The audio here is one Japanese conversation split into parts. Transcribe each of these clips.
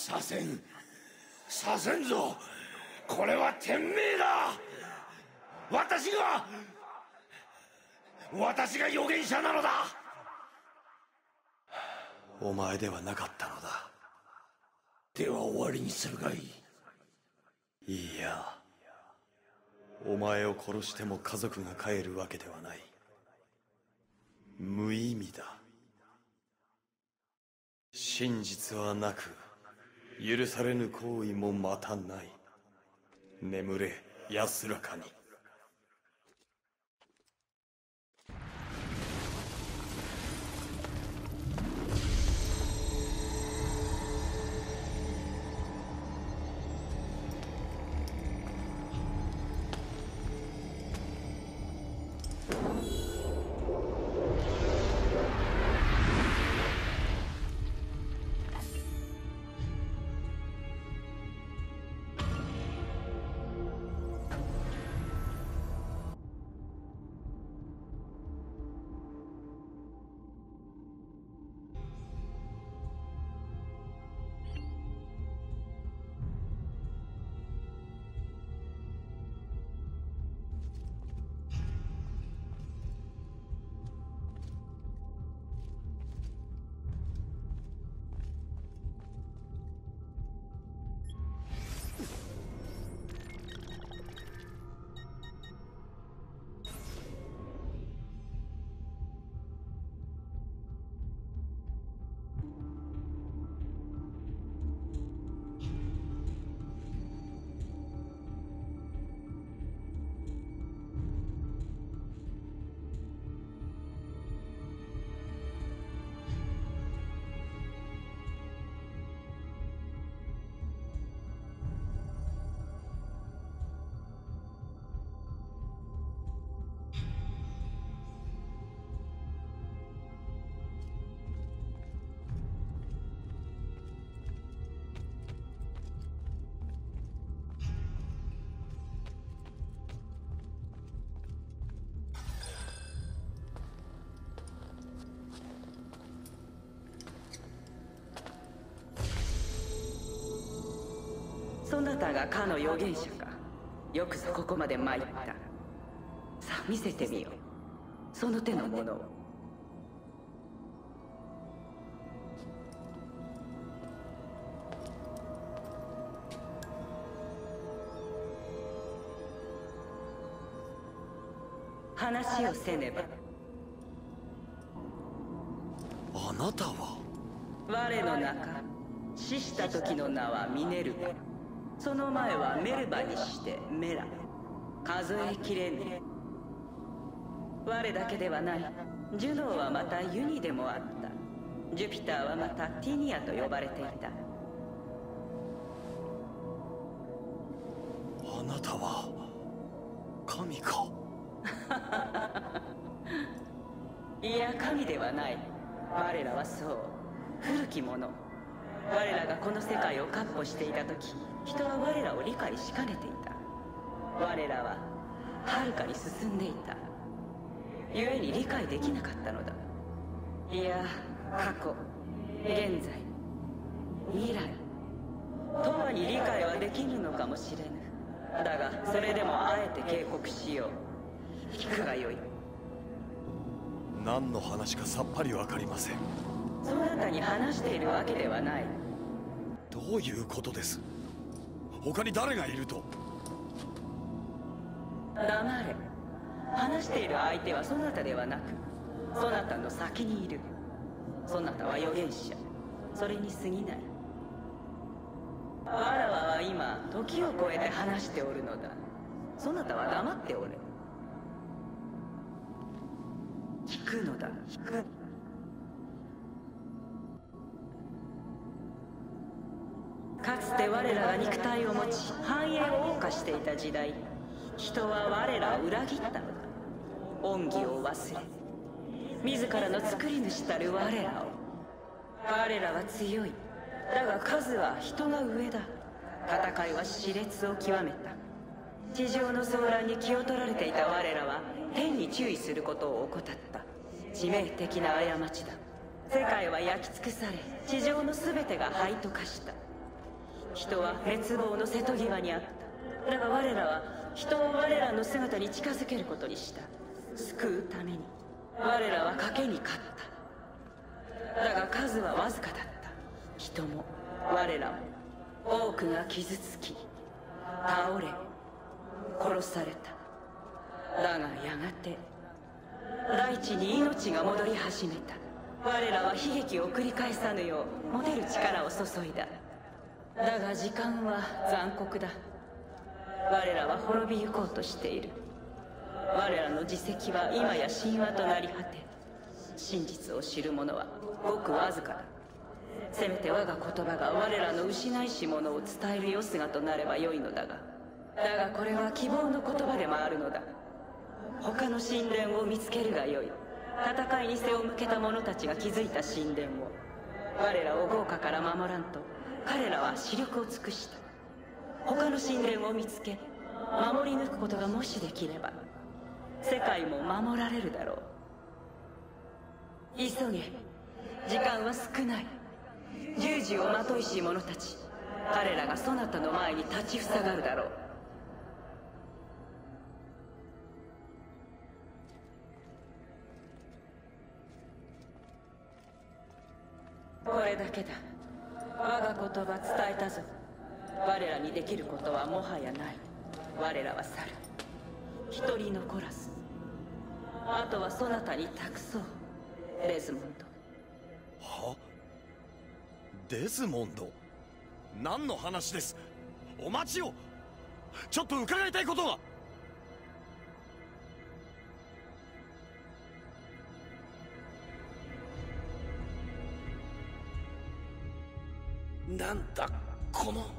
させん。させんぞ。これは天命だ。私が預言者なのだ。 お前ではなかったのだ。 では終わりにするがいい。 いいや、お前を殺しても家族が帰るわけではない。無意味だ。真実はなく、許されぬ行為もまたない。眠れ、安らかに。 そなたがかの預言者か。よくぞここまで参った。さあ見せてみよ。その手のものを。話をせねば。 あなたは？ 我の中、死した時の名はミネルヴァ。その前はメルバにしてメラ。数えきれぬ。我だけではない。ジュノーはまたユニでもあった。ジュピターはまたティニアと呼ばれていた。 あなたは神か？ いや、神ではない。我らはそう、古き者。我らがこの世界を闊歩していた時、人は我らを理解しかねていた。我らは遥かに進んでいた。故に理解できなかったのだ。いや、過去、現在、未来、永遠に理解はできぬのかもしれぬ。だがそれでもあえて警告しよう。聞くがよい。 何の話かさっぱりわかりません。 そなたに話しているわけではない。 どういうことです？他に誰がいると？ 黙れ。話している相手はそなたではなく、そなたの先にいる。そなたは預言者。それに過ぎない。わらわは今、時を超えて話しておるのだ。そなたは黙っておれ。聞くのだ。聞く。かつて我らが肉体を持ち繁栄を謳歌していた時代、人は我らを裏切ったのだ。恩義を忘れ、自らの作り主たる我らを。我らは強い。だが数は人が上だ。戦いは熾烈を極めた。地上の騒乱に気を取られていた我らは天に注意することを怠った。致命的な過ちだ。世界は焼き尽くされ、地上の全てが灰と化した。 人は滅亡の瀬戸際にあった。だが我らは人を我らの姿に近づけることにした。救うために我らは賭けに勝った。だが数はわずかだった。人も我らも多くが傷つき倒れ殺された。だがやがて大地に命が戻り始めた。我らは悲劇を繰り返さぬよう持てる力を注いだ。だが時間は残酷だ。我らは滅びゆこうとしている。我らの自責は今や神話となり果て、真実を知る者はごくわずかだ。せめて我が言葉が我らの失いし者を伝えるよすがとなればよいのだが、これは希望の言葉でもあるのだ。他の神殿を見つけるがよい。戦いに背を向けた者たちが築いた神殿を我らを豪華から守らんと彼らは死力を尽くした。他の神殿を見つけ守り抜くことがもしできれば世界も守られるだろう。急げ、時間は少ない。十字をまといし者たち、彼らがそなたの前に立ちふさがるだろう。これだけだ。我が言葉伝えたぞ。我らにできることはもはやない。我らは去る。一人残らず。あとはそなたに託そう、デズモンド。 は？デズモンド？何の話です？お待ちを！ちょっと伺いたいことが。 なんだこの。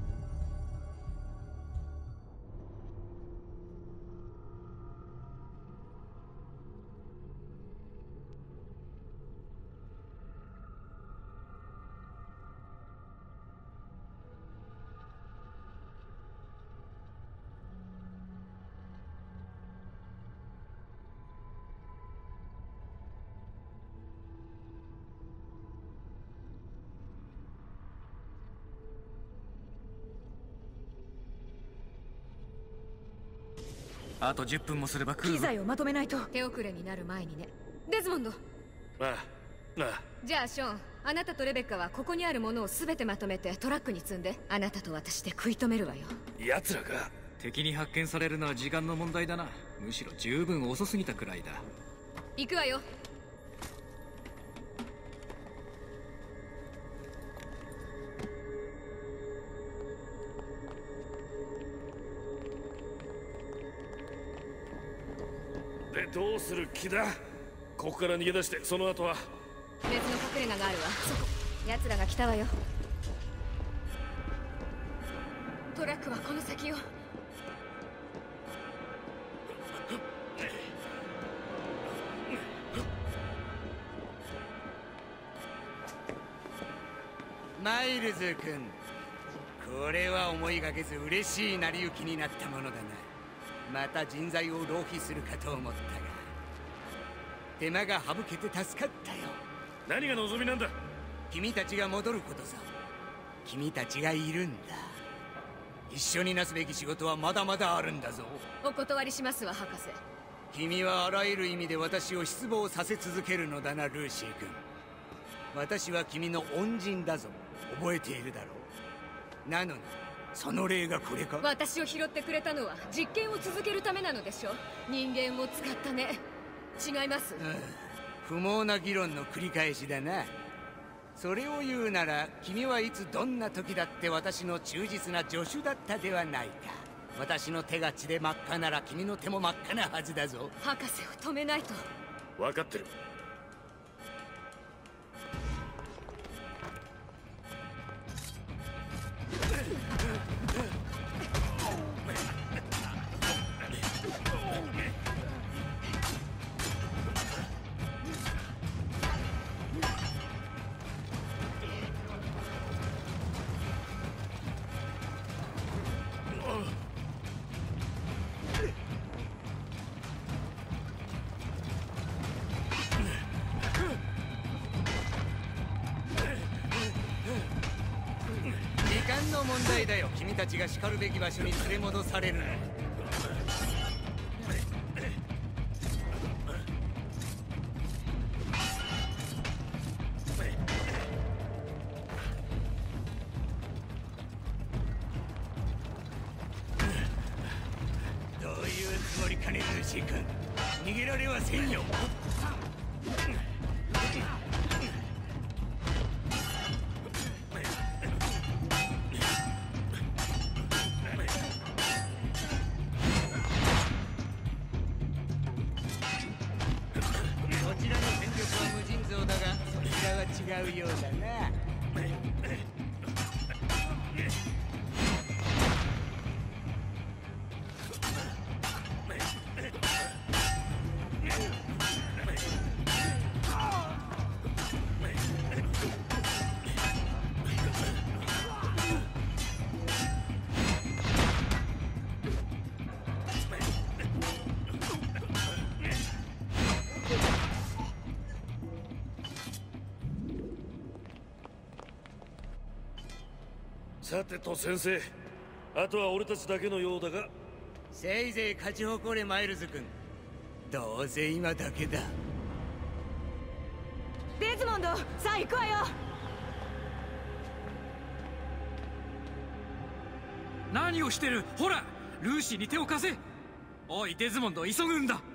あと10分もすれば来るぞ。 機材をまとめないと。手遅れになる前にね。デズモンド。 ああ。 じゃあショーン、あなたとレベッカはここにあるものを全てまとめてトラックに積んで、あなたと私で食い止めるわよ。 奴らが敵に発見されるのは時間の問題だな。むしろ十分遅すぎたくらいだ。 行くわよ。 でどうする気だ？ここから逃げ出してその後は。 別の隠れ家があるわ。そこ。奴らが来たわよ。トラックはこの先よ。 マイルズ君、これは思いがけず嬉しい成り行きになったものだな。また人材を浪費するかと思ったが、手間が省けて助かったよ。 何が望みなんだ？ 君たちが戻ることさ。君たちがいるんだ。一緒になすべき仕事はまだまだあるんだぞ。 お断りしますわ、博士。 君はあらゆる意味で私を失望させ続けるのだな、ルーシー君。私は君の恩人だぞ。覚えているだろう。なのにその例がこれか？ 私を拾ってくれたのは実験を続けるためなのでしょ。人間を使ったね。違います。 不毛な議論の繰り返しだな。それを言うなら君はいつどんな時だって私の忠実な助手だったではないか。私の手が血で真っ赤なら君の手も真っ赤なはずだぞ。 博士を止めないと。 分かってる。 問題だよ、君たちがしかるべき場所に連れ戻されるの。どういうつもりかね、ルーシー君。逃げられはせんよ。違うようだな。 さてと先生、あとは俺たちだけのようだが。 せいぜい勝ち誇れマイルズ君。どうせ今だけだ。 デズモンド、さあ行くわよ。 何をしてる。ほらルーシーに手を貸せ。おいデズモンド、急ぐんだ。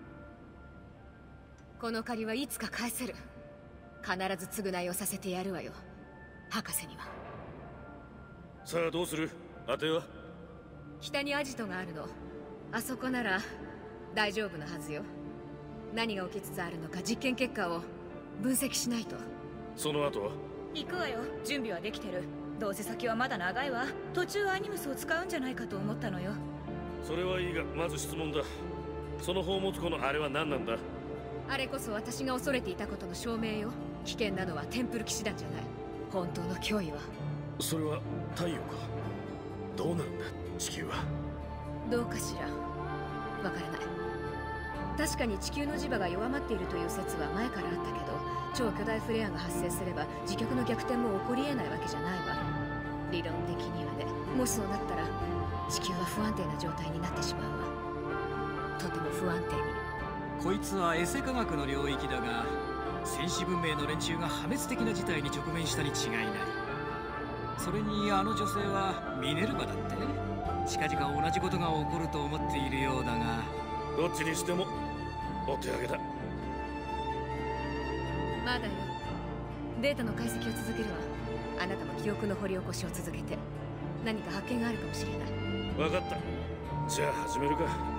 この借りはいつか返せる。必ず償いをさせてやるわよ、博士には。 さあどうする。当ては北にアジトがあるの。あそこなら大丈夫なはずよ。何が起きつつあるのか実験結果を分析しないと。 その後は。 行くわよ。準備はできてる。どうせ先はまだ長いわ。途中アニムスを使うんじゃないかと思ったのよ。 それはいいが、まず質問だ。その宝物庫のあれは何なんだ。 あれこそ私が恐れていたことの証明よ。危険なのはテンプル騎士団じゃない。本当の脅威は。 それは太陽か。どうなるんだ地球は。 どうかしら、わからない。確かに地球の磁場が弱まっているという説は前からあったけど、超巨大フレアが発生すれば磁極の逆転も起こり得ないわけじゃないわ。理論的にはね。もしそうなったら地球は不安定な状態になってしまうわ。とても不安定に。 こいつはエセ科学の領域だが、戦士文明の連中が破滅的な事態に直面したに違いない。それにあの女性はミネルヴァだって。近々同じことが起こると思っているようだが。 どっちにしてもお手上げだ。 まだよ。データの解析を続けるわ。あなたも記憶の掘り起こしを続けて。何か発見があるかもしれない。 分かった。じゃあ始めるか。